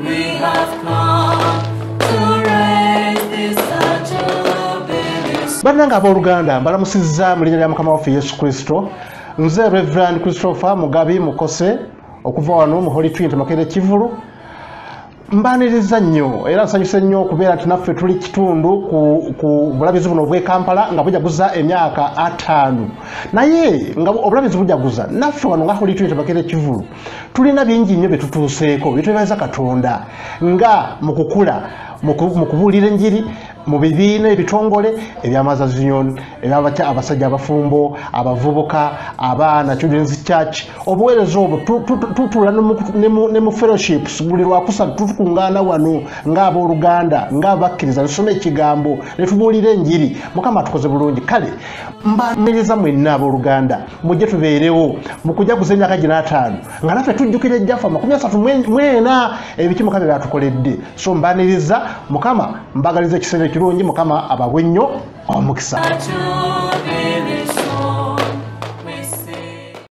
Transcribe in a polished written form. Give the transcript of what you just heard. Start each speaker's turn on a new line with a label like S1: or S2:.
S1: We have come to raise this Jubilee.
S2: Bannanga abooluganda mbalamusizza mu linnya lya Mukama waffe Yesu Kristo. Nze Reverend Christopher Mugabi Mukose okuva wano mu Holy Trinity Makerere Kivulu. Mbaniriza nnyo era nsanyuse nnyo okubeera nti naffe tuli kitundu ku bulabizi buno bw'e Kampala nga bujaguza emyaka 5. Naye nga obulabizi bujaguza naffe wano nga Holy Trinity Makerere Kivulu tulina bingi nnyo bye tutuuseeko bitwebaza Katonda nga mu kukula mu kubuulira enjiri mu bibiina ebitongole eby'Amazzi Union abasajja abafumbo abavubuka abaana Children's Church obuweereza obwo tutula ne mu fellowships buli lwakusatu tutukungaana wano ng'abooluganda ng'abakkiriza nsoma ekigambo ne tubuulira enjiri. Mukama tukoze bulungi. Kale mbaniriza mwenna abooluganda mujje tubeerewo mu kujaguza emyaka gino 5 nga naffe tujjukira ejjafa 34 ebiki Mukama byatukoledde. So mbaniriza Mukama mbagaliza ekiseera kirungi Mukama abawe nnyo omukisa.